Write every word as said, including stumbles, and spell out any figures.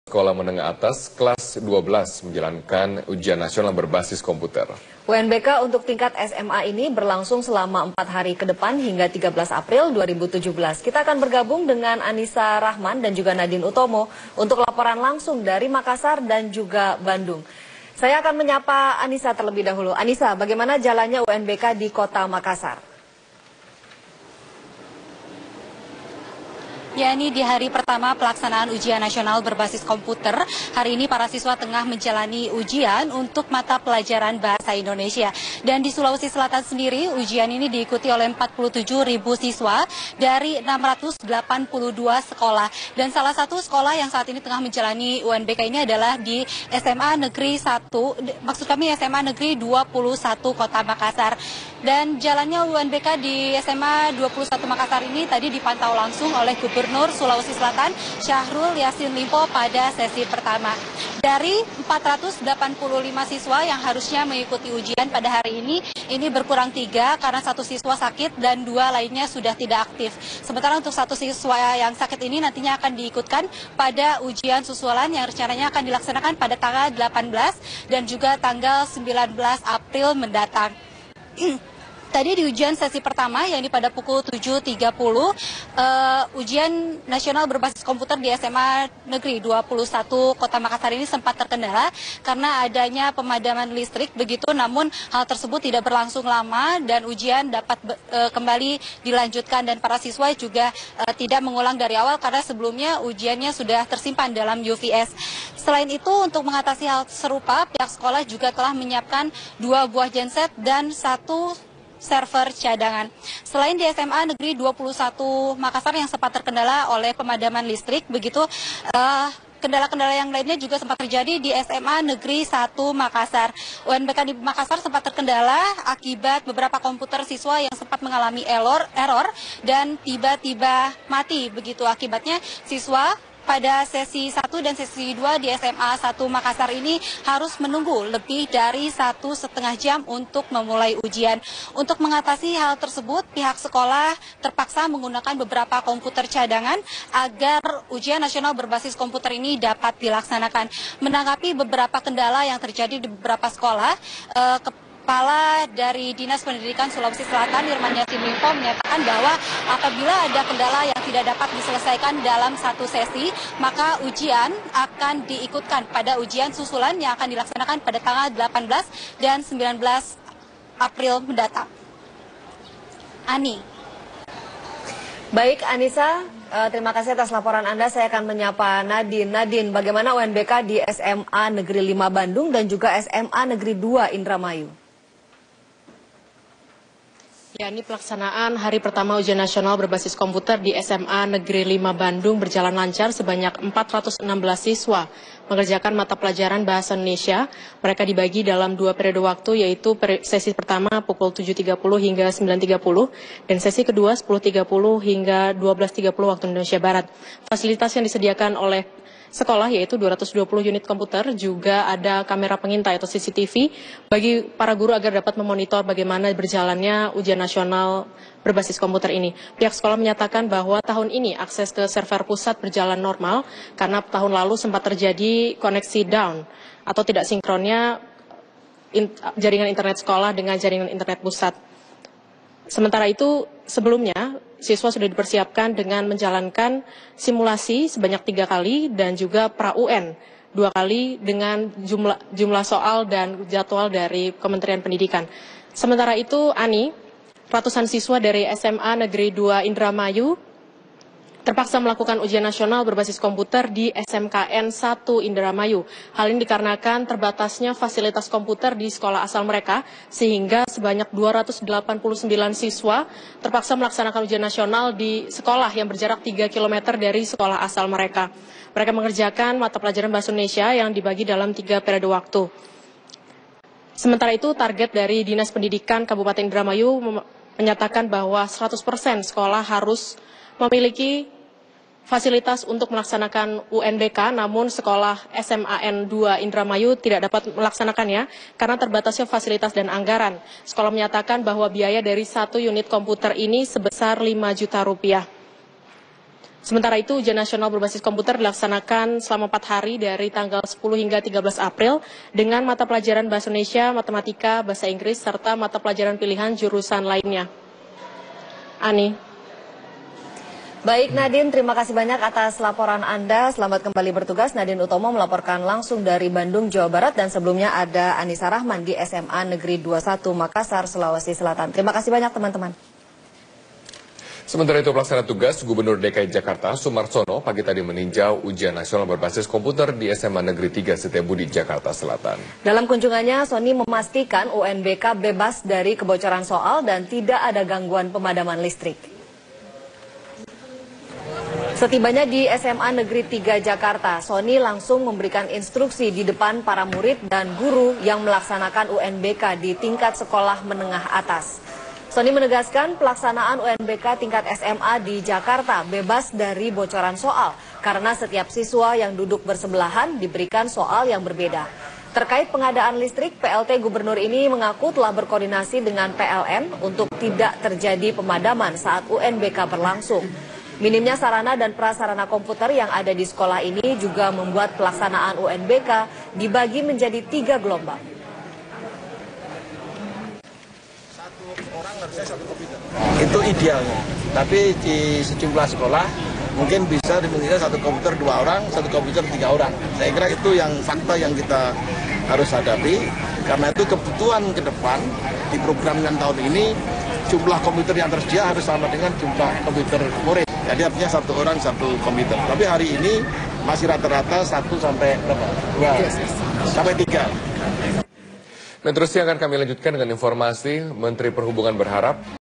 Sekolah menengah atas kelas dua belas menjalankan ujian nasional berbasis komputer. U N B K untuk tingkat S M A ini berlangsung selama empat hari ke depan hingga tiga belas April dua ribu tujuh belas. Kita akan bergabung dengan Anissa Rahman dan juga Nadine Utomo untuk laporan langsung dari Makassar dan juga Bandung. Saya akan menyapa Anissa terlebih dahulu. Anissa, bagaimana jalannya U N B K di kota Makassar? Ya, ini di hari pertama pelaksanaan ujian nasional berbasis komputer. Hari ini para siswa tengah menjalani ujian untuk mata pelajaran bahasa Indonesia. Dan di Sulawesi Selatan sendiri, ujian ini diikuti oleh empat puluh tujuh ribu siswa dari enam ratus delapan puluh dua sekolah. Dan salah satu sekolah yang saat ini tengah menjalani U N B K ini adalah di S M A Negeri satu, maksud kami S M A Negeri dua puluh satu Kota Makassar. Dan jalannya U N B K di S M A dua puluh satu Makassar ini tadi dipantau langsung oleh Gubernur Sulawesi Selatan Syahrul Yassin Limpo pada sesi pertama. Dari empat ratus delapan puluh lima siswa yang harusnya mengikuti ujian pada hari ini, ini berkurang tiga karena satu siswa sakit dan dua lainnya sudah tidak aktif. Sementara untuk satu siswa yang sakit ini nantinya akan diikutkan pada ujian susulan yang rencananya akan dilaksanakan pada tanggal delapan belas dan juga tanggal sembilan belas April mendatang. Tadi di ujian sesi pertama, yakni pada pukul tujuh tiga puluh, uh, ujian nasional berbasis komputer di S M A Negeri dua puluh satu Kota Makassar ini sempat terkendala karena adanya pemadaman listrik begitu, namun hal tersebut tidak berlangsung lama dan ujian dapat uh, kembali dilanjutkan dan para siswa juga uh, tidak mengulang dari awal karena sebelumnya ujiannya sudah tersimpan dalam U V S. Selain itu, untuk mengatasi hal serupa, pihak sekolah juga telah menyiapkan dua buah genset dan satu server cadangan. Selain di S M A Negeri dua puluh satu Makassar yang sempat terkendala oleh pemadaman listrik, begitu uh, kendala-kendala yang lainnya juga sempat terjadi di S M A Negeri satu Makassar. U N B K di Makassar sempat terkendala akibat beberapa komputer siswa yang sempat mengalami error, error dan tiba-tiba mati. Begitu akibatnya siswa pada sesi satu dan sesi dua di S M A satu Makassar ini harus menunggu lebih dari satu setengah jam untuk memulai ujian. Untuk mengatasi hal tersebut, pihak sekolah terpaksa menggunakan beberapa komputer cadangan agar ujian nasional berbasis komputer ini dapat dilaksanakan. Menanggapi beberapa kendala yang terjadi di beberapa sekolah, eh, Kepala dari Dinas Pendidikan Sulawesi Selatan, Irman Yassin Limpo, menyatakan bahwa apabila ada kendala yang tidak dapat diselesaikan dalam satu sesi, maka ujian akan diikutkan pada ujian susulan yang akan dilaksanakan pada tanggal delapan belas dan sembilan belas April mendatang. Ani. Baik, Anissa, terima kasih atas laporan Anda. Saya akan menyapa Nadine. Nadine, bagaimana U N B K di S M A Negeri lima Bandung dan juga S M A Negeri dua Indramayu? Ya, ini pelaksanaan hari pertama ujian nasional berbasis komputer di S M A Negeri lima Bandung berjalan lancar. Sebanyak empat ratus enam belas siswa mengerjakan mata pelajaran bahasa Indonesia. Mereka dibagi dalam dua periode waktu, yaitu sesi pertama pukul tujuh tiga puluh hingga sembilan tiga puluh dan sesi kedua sepuluh tiga puluh hingga dua belas tiga puluh waktu Indonesia Barat. Fasilitas yang disediakan oleh sekolah yaitu dua ratus dua puluh unit komputer, juga ada kamera pengintai atau C C T V bagi para guru agar dapat memonitor bagaimana berjalannya ujian nasional berbasis komputer ini. Pihak sekolah menyatakan bahwa tahun ini akses ke server pusat berjalan normal karena tahun lalu sempat terjadi koneksi down atau tidak sinkronnya in, jaringan internet sekolah dengan jaringan internet pusat. Sementara itu, sebelumnya siswa sudah dipersiapkan dengan menjalankan simulasi sebanyak tiga kali dan juga pra-U N dua kali dengan jumlah, jumlah soal dan jadwal dari Kementerian Pendidikan. Sementara itu, Ani, ratusan siswa dari S M A Negeri dua Indramayu terpaksa melakukan ujian nasional berbasis komputer di S M K N satu Indramayu. Hal ini dikarenakan terbatasnya fasilitas komputer di sekolah asal mereka, sehingga sebanyak dua ratus delapan puluh sembilan siswa terpaksa melaksanakan ujian nasional di sekolah yang berjarak tiga kilometer dari sekolah asal mereka. Mereka mengerjakan mata pelajaran bahasa Indonesia yang dibagi dalam tiga periode waktu. Sementara itu, target dari Dinas Pendidikan Kabupaten Indramayu menyatakan bahwa seratus persen sekolah harus memiliki fasilitas untuk melaksanakan U N B K, namun sekolah S M A N dua Indramayu tidak dapat melaksanakannya karena terbatasnya fasilitas dan anggaran. Sekolah menyatakan bahwa biaya dari satu unit komputer ini sebesar lima juta rupiah. Sementara itu, ujian nasional berbasis komputer dilaksanakan selama empat hari dari tanggal sepuluh hingga tiga belas April dengan mata pelajaran Bahasa Indonesia, Matematika, Bahasa Inggris, serta mata pelajaran pilihan jurusan lainnya. Ani. Baik Nadine, terima kasih banyak atas laporan Anda. Selamat kembali bertugas. Nadine Utomo melaporkan langsung dari Bandung, Jawa Barat. Dan sebelumnya ada Anissa Rahman di S M A Negeri dua puluh satu Makassar, Sulawesi Selatan. Terima kasih banyak teman-teman. Sementara itu pelaksana tugas Gubernur D K I Jakarta Sumarsono pagi tadi meninjau ujian nasional berbasis komputer di S M A Negeri tiga Setiabudi, Jakarta Selatan. Dalam kunjungannya, Sony memastikan U N B K bebas dari kebocoran soal dan tidak ada gangguan pemadaman listrik. Setibanya di S M A Negeri tiga Jakarta, Sony langsung memberikan instruksi di depan para murid dan guru yang melaksanakan U N B K di tingkat sekolah menengah atas. Sony menegaskan pelaksanaan U N B K tingkat S M A di Jakarta bebas dari bocoran soal karena setiap siswa yang duduk bersebelahan diberikan soal yang berbeda. Terkait pengadaan listrik, P L T Gubernur ini mengaku telah berkoordinasi dengan P L N untuk tidak terjadi pemadaman saat U N B K berlangsung. Minimnya sarana dan prasarana komputer yang ada di sekolah ini juga membuat pelaksanaan U N B K dibagi menjadi tiga gelombang. Itu idealnya, tapi di sejumlah sekolah mungkin bisa dimiliki satu komputer dua orang, satu komputer tiga orang. Saya kira itu yang fakta yang kita harus hadapi, karena itu kebutuhan ke depan diprogramkan tahun ini jumlah komputer yang tersedia harus sama dengan jumlah komputer murid. Jadi artinya satu orang satu komputer. Tapi hari ini masih rata-rata satu sampai berapa? Dua sampai tiga. Dan terusnya akan kami lanjutkan dengan informasi Menteri Perhubungan berharap